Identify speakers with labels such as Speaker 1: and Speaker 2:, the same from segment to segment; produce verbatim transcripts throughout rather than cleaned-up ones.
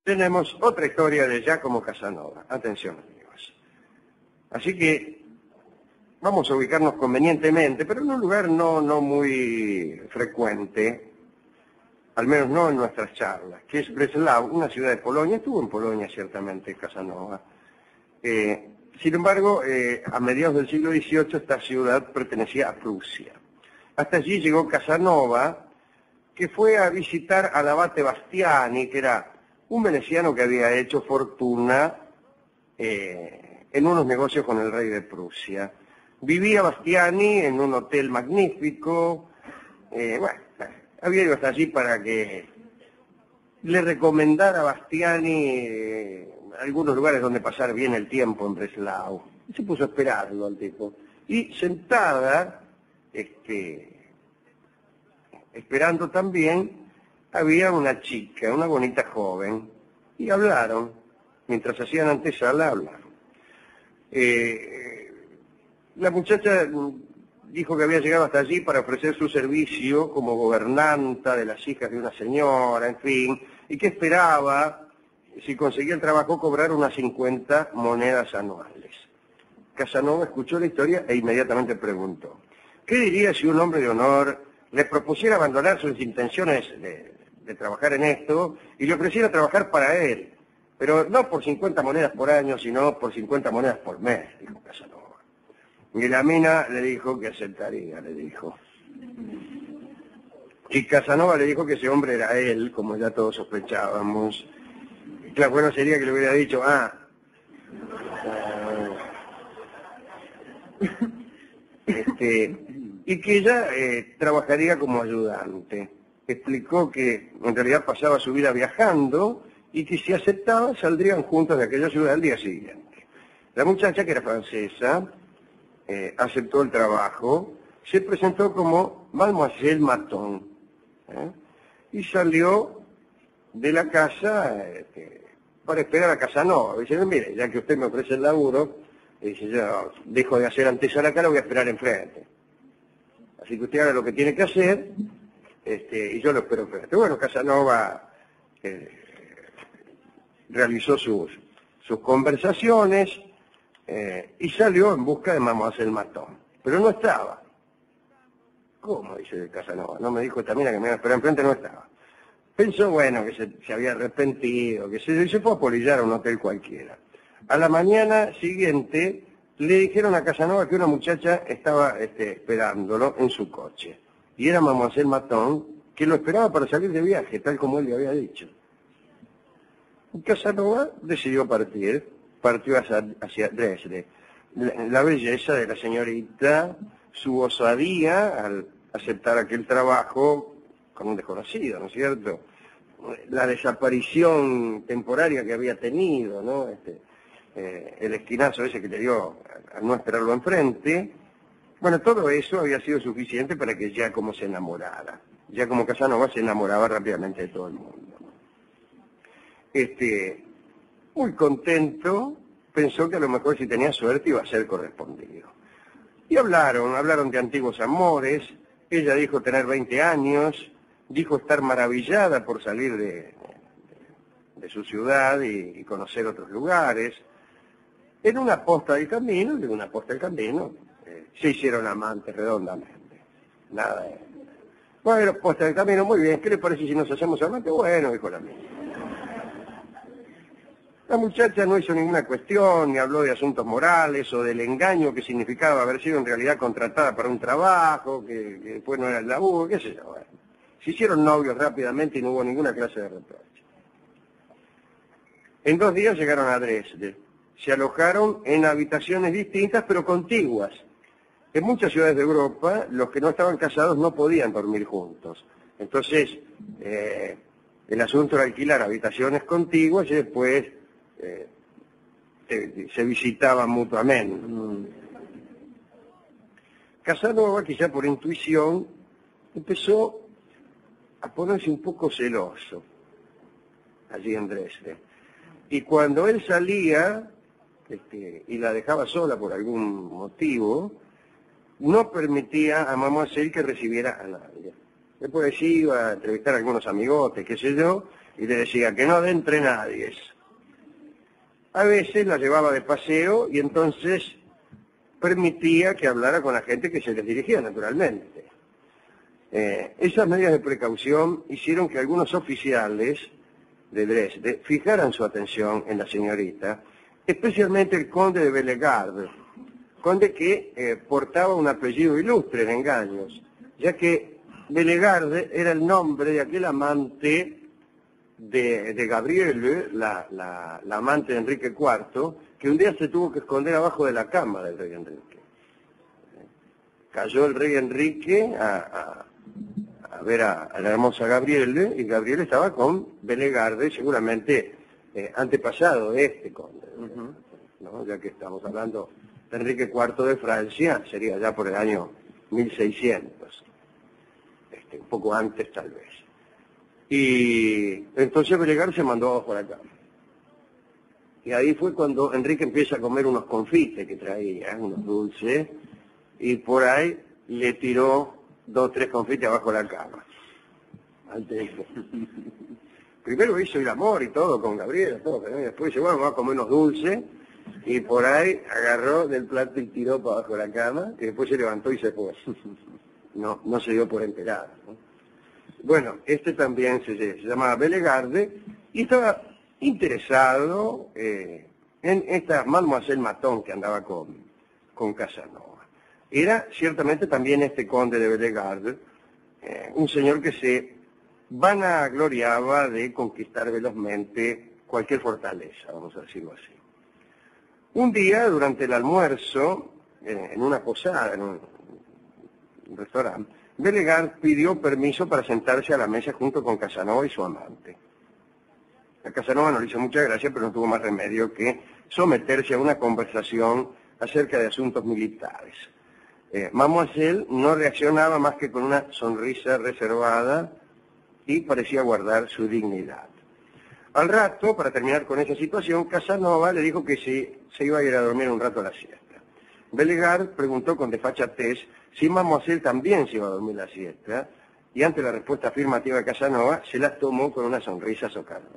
Speaker 1: Tenemos otra historia de Giacomo Casanova. Atención, amigos. Así que vamos a ubicarnos convenientemente, pero en un lugar no, no muy frecuente, al menos no en nuestras charlas, que es Breslau, una ciudad de Polonia. Estuvo en Polonia ciertamente Casanova. Eh, sin embargo, eh, a mediados del siglo dieciocho esta ciudad pertenecía a Prusia. Hasta allí llegó Casanova, que fue a visitar al abate Bastiani, que era un veneciano que había hecho fortuna eh, en unos negocios con el rey de Prusia. Vivía Bastiani en un hotel magnífico. Eh, bueno, había ido hasta allí para que le recomendara a Bastiani eh, algunos lugares donde pasar bien el tiempo en Breslau. Y se puso a esperarlo al tipo. Y sentada, este, esperando también, había una chica, una bonita joven, y hablaron. Mientras hacían antesala, hablaron. Eh, la muchacha dijo que había llegado hasta allí para ofrecer su servicio como gobernanta de las hijas de una señora, en fin, y que esperaba, si conseguía el trabajo, cobrar unas cincuenta monedas anuales. Casanova escuchó la historia e inmediatamente preguntó: ¿qué diría si un hombre de honor le propusiera abandonar sus intenciones de, de trabajar en esto y le ofreciera trabajar para él? Pero no por cincuenta monedas por año, sino por cincuenta monedas por mes, dijo Casanova. Y la mina le dijo que aceptaría, le dijo. Y Casanova le dijo que ese hombre era él, como ya todos sospechábamos. Claro, bueno sería que le hubiera dicho, ah, este, y que ella eh, trabajaría como ayudante. Explicó que en realidad pasaba su vida viajando y que si aceptaba saldrían juntos de aquella ciudad al día siguiente. La muchacha, que era francesa, eh, aceptó el trabajo, se presentó como Mademoiselle Maton, ¿eh? y salió de la casa eh, para esperar a Casanova. Dice, mire, ya que usted me ofrece el laburo, dice, yo dejo de hacer antesala acá, lo voy a esperar enfrente. Así que usted haga lo que tiene que hacer, este, y yo lo espero enfrente. Bueno, Casanova eh, realizó sus, sus conversaciones eh, y salió en busca de Mademoiselle Maton. Pero no estaba. ¿Cómo? Dice Casanova. No me dijo esta mina que me iba a esperar enfrente, no estaba. Pensó, bueno, que se, se había arrepentido, que se, se fue a polillar a un hotel cualquiera. A la mañana siguiente le dijeron a Casanova que una muchacha estaba este, esperándolo en su coche. Y era Mademoiselle Maton, que lo esperaba para salir de viaje, tal como él le había dicho. Y Casanova decidió partir, partió hacia, hacia Dresde. La, la belleza de la señorita, su osadía al aceptar aquel trabajo con un desconocido, ¿no es cierto? La desaparición temporaria que había tenido, ¿no? Este, eh, el esquinazo ese que le dio al no esperarlo enfrente. Bueno, todo eso había sido suficiente para que Giacomo se enamorara. Giacomo Casanova se enamoraba rápidamente de todo el mundo. Este, muy contento, pensó que a lo mejor si tenía suerte iba a ser correspondido. Y hablaron, hablaron de antiguos amores. Ella dijo tener veinte años, dijo estar maravillada por salir de, de, de su ciudad y, y conocer otros lugares. En una posta del camino, en una posta del camino, eh, se hicieron amantes redondamente. Nada de... Bueno, posta del camino, muy bien, ¿qué le parece si nos hacemos amantes? Bueno, dijo la misma. La muchacha no hizo ninguna cuestión, ni habló de asuntos morales o del engaño que significaba haber sido en realidad contratada para un trabajo, que, que después no era el laburo, qué sé yo. Bueno. Se hicieron novios rápidamente y no hubo ninguna clase de reproche. En dos días llegaron a Dresde. Se alojaron en habitaciones distintas pero contiguas. En muchas ciudades de Europa, los que no estaban casados no podían dormir juntos. Entonces, eh, el asunto era alquilar habitaciones contiguas y después eh, se, se visitaban mutuamente. Casanova, quizá por intuición, empezó a ponerse un poco celoso allí en Dresde. Y cuando él salía este, y la dejaba sola por algún motivo, no permitía a Mademoiselle que recibiera a nadie. Después iba a entrevistar a algunos amigotes, qué sé yo, y le decía que no entre nadie. A veces la llevaba de paseo y entonces permitía que hablara con la gente que se les dirigía naturalmente. Eh, esas medidas de precaución hicieron que algunos oficiales de Dresde fijaran su atención en la señorita, especialmente el conde de Bellegarde, conde que eh, portaba un apellido ilustre en engaños, ya que Bellegarde era el nombre de aquel amante de, de Gabriele, la, la, la amante de Enrique cuarto, que un día se tuvo que esconder abajo de la cama del rey Enrique. Cayó el rey Enrique a, a, a ver a, a la hermosa Gabriele, y Gabriele estaba con Bellegarde, seguramente eh, antepasado de este conde, uh-huh. ¿no? Ya que estamos hablando de Enrique cuarto de Francia, sería ya por el año mil seiscientos, este, un poco antes tal vez. Y entonces Bellegarde se mandó abajo de la cama. Y ahí fue cuando Enrique empieza a comer unos confites que traía, unos dulces, y por ahí le tiró dos o tres confites abajo de la cama. Antes, primero hizo el amor y todo con Gabriela, todo, pero después dice, bueno, vamos a comer unos dulces, y por ahí agarró del plato y tiró para abajo de la cama, y después se levantó y se fue. No, no se dio por enterado, ¿no? Bueno, este también se, se llamaba Bellegarde, y estaba interesado eh, en esta Mademoiselle Maton que andaba con, con Casanova. Era ciertamente también este conde de Bellegarde, eh, un señor que se vanagloriaba de conquistar velozmente cualquier fortaleza, vamos a decirlo así. Un día, durante el almuerzo, eh, en una posada, en un, un restaurante, Bellegarde pidió permiso para sentarse a la mesa junto con Casanova y su amante. A Casanova no le hizo mucha gracia, pero no tuvo más remedio que someterse a una conversación acerca de asuntos militares. Eh, Mademoiselle no reaccionaba más que con una sonrisa reservada y parecía guardar su dignidad. Al rato, para terminar con esa situación, Casanova le dijo que si se iba a ir a dormir un rato a la siesta. Bellegarde preguntó con desfachatez si Mademoiselle también se iba a dormir la siesta, y ante la respuesta afirmativa de Casanova, se la tomó con una sonrisa socarrona.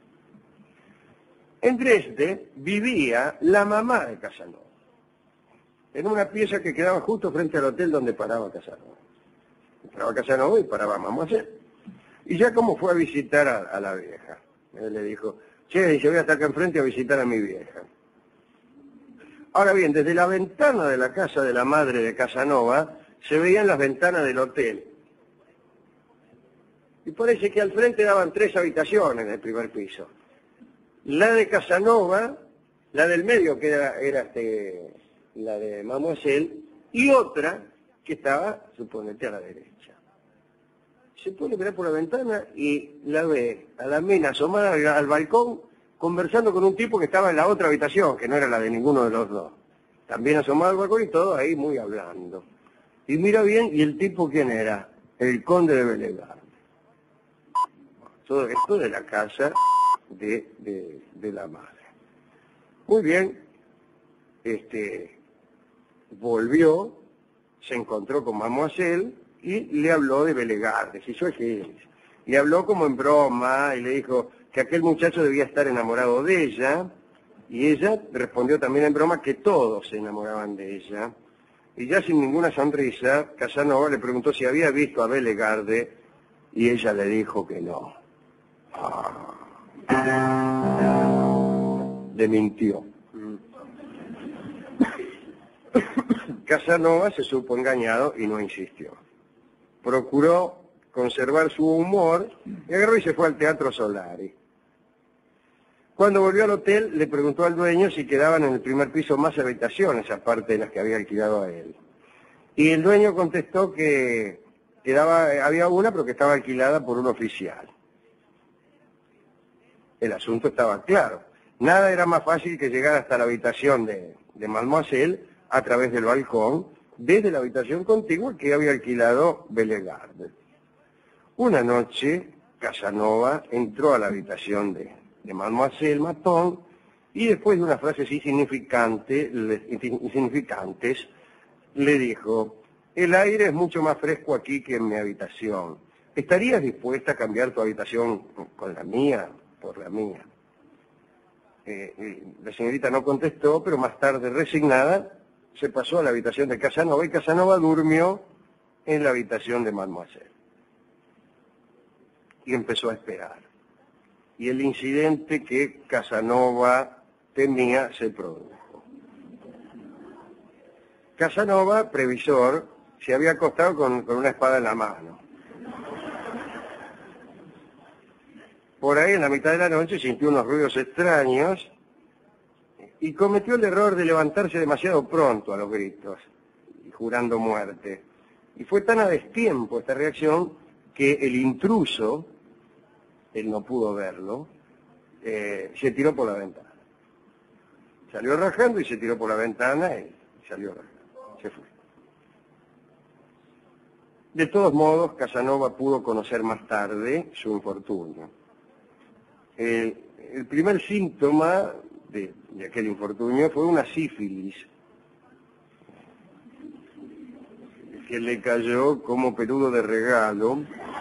Speaker 1: En Dresde vivía la mamá de Casanova, en una pieza que quedaba justo frente al hotel donde paraba Casanova. Paraba Casanova y paraba Mademoiselle. Y ya como fue a visitar a, a la vieja, él le dijo, che, dice, voy a estar acá enfrente a visitar a mi vieja. Ahora bien, desde la ventana de la casa de la madre de Casanova, se veían las ventanas del hotel. Y parece que al frente daban tres habitaciones en el primer piso. La de Casanova, la del medio, que era, era este, la de Mademoiselle, y otra que estaba, suponete, a la derecha. Se pone a mirar por la ventana y la ve a la mina asomada al, al balcón, conversando con un tipo que estaba en la otra habitación, que no era la de ninguno de los dos. También asomado al balcón y todo ahí muy hablando. Y mira bien, ¿y el tipo quién era? El conde de Bellegarde. Todo esto de la casa de, de, de la madre. Muy bien, este, volvió, se encontró con Mademoiselle y le habló de Bellegarde, si soy que le habló como en broma y le dijo que aquel muchacho debía estar enamorado de ella, y ella respondió también en broma que todos se enamoraban de ella. Y ya sin ninguna sonrisa, Casanova le preguntó si había visto a Bellegarde, y ella le dijo que no. Ah. Le mintió. Casanova se supo engañado y no insistió. Procuró conservar su humor y agarró y se fue al Teatro Solari. Cuando volvió al hotel, le preguntó al dueño si quedaban en el primer piso más habitaciones, aparte de las que había alquilado a él. Y el dueño contestó que quedaba, había una, pero que estaba alquilada por un oficial. El asunto estaba claro. Nada era más fácil que llegar hasta la habitación de, de Mademoiselle a través del balcón, desde la habitación contigua que había alquilado Bellegarde. Una noche, Casanova entró a la habitación de, de Mademoiselle Maton y después de unas frases insignificante, le, insignificantes, le dijo, el aire es mucho más fresco aquí que en mi habitación. ¿estarías dispuesta a cambiar tu habitación con la mía por la mía? Eh, la señorita no contestó, pero más tarde, resignada, se pasó a la habitación de Casanova y Casanova durmió en la habitación de Mademoiselle. Y empezó a esperar. Y el incidente que Casanova temía se produjo. Casanova, previsor, se había acostado con, con una espada en la mano. Por ahí, en la mitad de la noche, sintió unos ruidos extraños y cometió el error de levantarse demasiado pronto a los gritos, jurando muerte. Y fue tan a destiempo esta reacción que el intruso, él no pudo verlo, eh, se tiró por la ventana. Salió rajando y se tiró por la ventana y salió rajando. Se fue. De todos modos, Casanova pudo conocer más tarde su infortunio. El, el primer síntoma de, de aquel infortunio fue una sífilis que le cayó como peludo de regalo,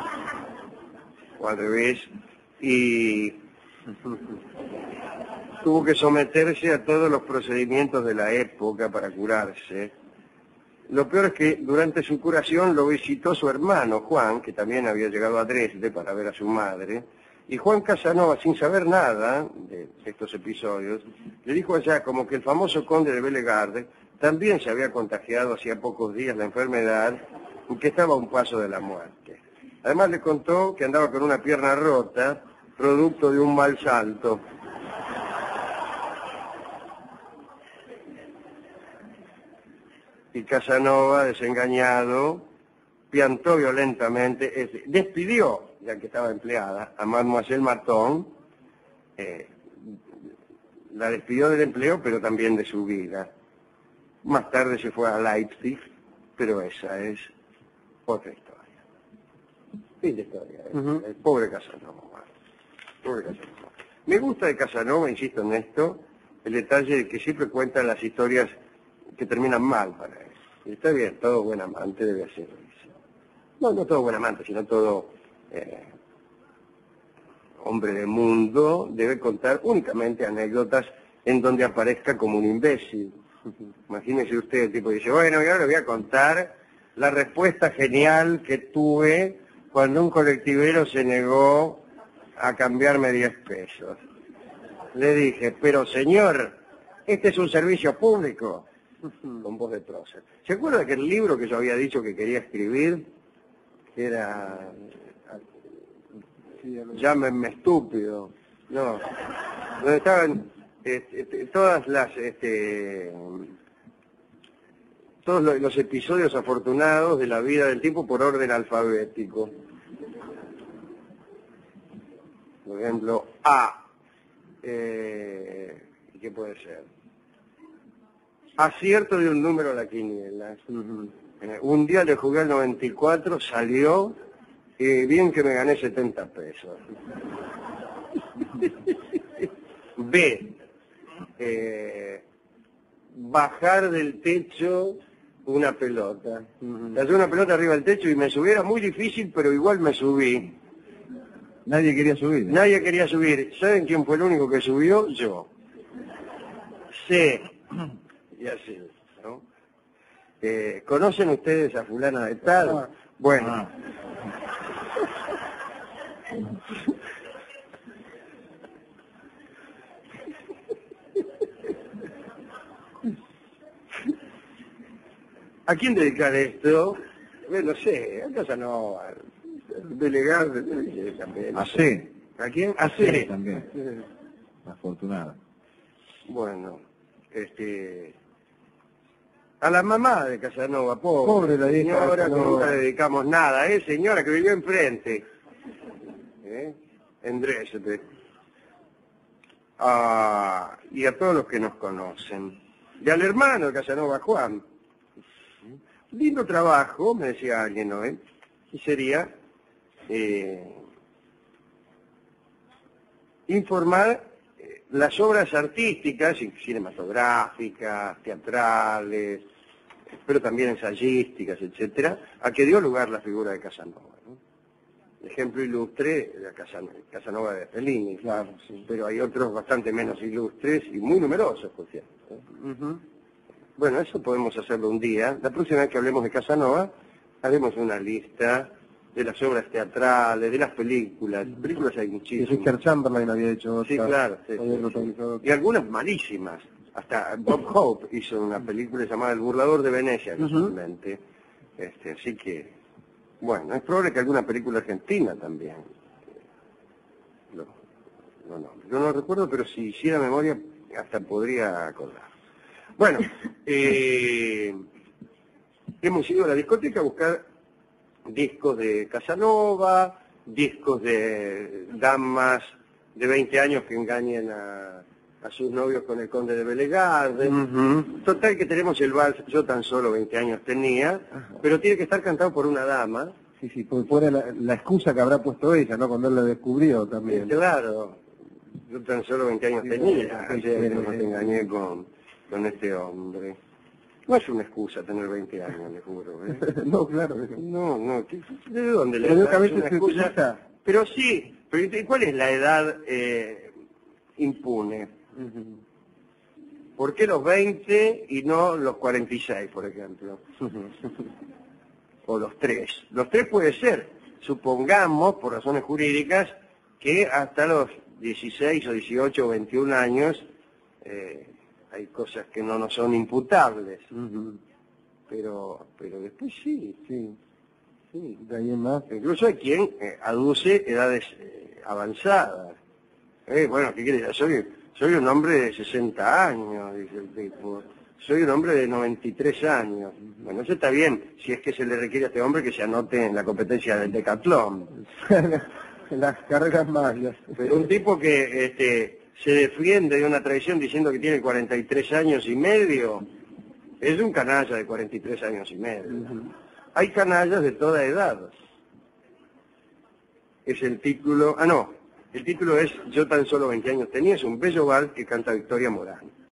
Speaker 1: o al revés, y tuvo que someterse a todos los procedimientos de la época para curarse. Lo peor es que durante su curación lo visitó su hermano Juan, que también había llegado a Dresde para ver a su madre, y Juan Casanova, sin saber nada de estos episodios, le dijo allá como que el famoso conde de Bellegarde también se había contagiado hacía pocos días la enfermedad y que estaba a un paso de la muerte. Además le contó que andaba con una pierna rota, producto de un mal salto. Y Casanova, desengañado, piantó violentamente, es, despidió, ya que estaba empleada, a Mademoiselle Marton, eh, la despidió del empleo, pero también de su vida. Más tarde se fue a Leipzig, pero esa es otra historia. Fin de historia, ¿eh? Uh-huh. El pobre Casanova. Pobre Casanova. Me gusta de Casanova, insisto en esto, el detalle de que siempre cuenta las historias que terminan mal para él. Y está bien, todo buen amante debe hacerlo. No, no todo buen amante, sino todo eh, hombre de mundo debe contar únicamente anécdotas en donde aparezca como un imbécil. Imagínese usted, el tipo dice, bueno, yo le voy a contar la respuesta genial que tuve cuando un colectivero se negó a cambiarme diez pesos. Le dije, pero señor, este es un servicio público. Con voz de prócer. ¿Se acuerda que el libro que yo había dicho que quería escribir, que era... Llámenme estúpido? No. Donde estaban este, todas las... Este, todos los, los episodios afortunados de la vida del tipo por orden alfabético. Por ejemplo, A. Eh, ¿Qué puede ser? Acierto de un número a la quiniela. Uh-huh. eh, un día le jugué al noventa y cuatro, salió, y bien que me gané setenta pesos. B. Eh, bajar del techo una pelota. Uh-huh. Cayó una pelota arriba del techo y me subí, era muy difícil, pero igual me subí.
Speaker 2: Nadie quería subir.
Speaker 1: Nadie quería subir. ¿Saben quién fue el único que subió? Yo. C. Y así, ¿no? Eh, ¿Conocen ustedes a fulana de tal? Ah. Bueno. Ah. ¿A quién dedicar esto? Bueno, no sé, a Casanova, delegar también.
Speaker 2: A C.
Speaker 1: ¿A quién? A C.
Speaker 2: También. Afortunada.
Speaker 1: Bueno, este... a la mamá de Casanova, pobre,
Speaker 2: pobre la
Speaker 1: señora, que nunca le dedicamos nada, ¿eh? Señora que vivió enfrente, ¿eh? En Dresde. Ah, y a todos los que nos conocen. Y al hermano de Casanova, Juan. Lindo trabajo, me decía alguien, ¿no? ¿Eh? Y sería eh, informar las obras artísticas, cinematográficas, teatrales, pero también ensayísticas, etcétera, a que dio lugar la figura de Casanova, ¿no? ejemplo ilustre, la Casan- Casanova de Fellini.
Speaker 2: Claro, sí.
Speaker 1: Pero hay otros bastante menos ilustres y muy numerosos, por cierto.
Speaker 2: Ujú.
Speaker 1: Bueno, eso podemos hacerlo un día. La próxima vez que hablemos de Casanova, haremos una lista de las obras teatrales, de las películas. Películas hay
Speaker 2: Y
Speaker 1: muchísimas.
Speaker 2: Richard Chamberlain había hecho otra.
Speaker 1: Sí, claro. sí,
Speaker 2: había
Speaker 1: sí,
Speaker 2: protagonizado
Speaker 1: sí. Y algunas malísimas. Hasta Bob Hope hizo una película llamada El burlador de Venecia, casualmente. Este, así que, bueno, es probable que alguna película argentina también. Lo, lo nombre. Yo no lo recuerdo, pero si hiciera memoria, hasta podría acordar. Bueno, eh, hemos ido a la discoteca a buscar discos de Casanova, discos de damas de veinte años que engañen a, a sus novios con el conde de Bellegarde.
Speaker 2: Ujú.
Speaker 1: Total que tenemos el vals, yo tan solo veinte años tenía, pero tiene que estar cantado por una dama.
Speaker 2: Sí, sí, porque fue la, la excusa que habrá puesto ella, ¿no? Cuando él la descubrió también.
Speaker 1: Claro, yo tan solo veinte años
Speaker 2: Sí,
Speaker 1: tenía,
Speaker 2: sí,
Speaker 1: ayer
Speaker 2: sí,
Speaker 1: cuando
Speaker 2: sí.
Speaker 1: te engañé con, con este hombre. No es una excusa tener veinte años, le juro. ¿eh?
Speaker 2: No, claro. pero-
Speaker 1: No, no, ¿qué- ¿de dónde le
Speaker 2: Pero
Speaker 1: das
Speaker 2: nunca a veces
Speaker 1: una
Speaker 2: se
Speaker 1: excusa?
Speaker 2: utiliza.
Speaker 1: Pero sí, pero ¿y cuál es la edad eh, impune?
Speaker 2: Ujú.
Speaker 1: ¿Por qué los veinte y no los cuarenta y seis, por ejemplo? O los tres. Los tres puede ser, supongamos, por razones jurídicas, que hasta los dieciséis o dieciocho o veintiún años eh, hay cosas que no nos son imputables.
Speaker 2: Ujú.
Speaker 1: Pero, pero después sí,
Speaker 2: Sí,
Speaker 1: sí.
Speaker 2: de ahí en más.
Speaker 1: Incluso hay quien eh, aduce edades eh, avanzadas. Eh, bueno, ¿qué quieres? Soy, soy un hombre de sesenta años, dice el tipo. Soy un hombre de noventa y tres años. Bueno, eso está bien, si es que se le requiere a este hombre que se anote en la competencia del decatlón.
Speaker 2: Las carreras magias.
Speaker 1: Pero un tipo que este, se defiende de una tradición diciendo que tiene cuarenta y tres años y medio, es un canalla de cuarenta y tres años y medio. Hay canallas de toda edad. Es el título, ah no, el título es Yo tan solo veinte años tenía, es un bello vals que canta Victoria Morán.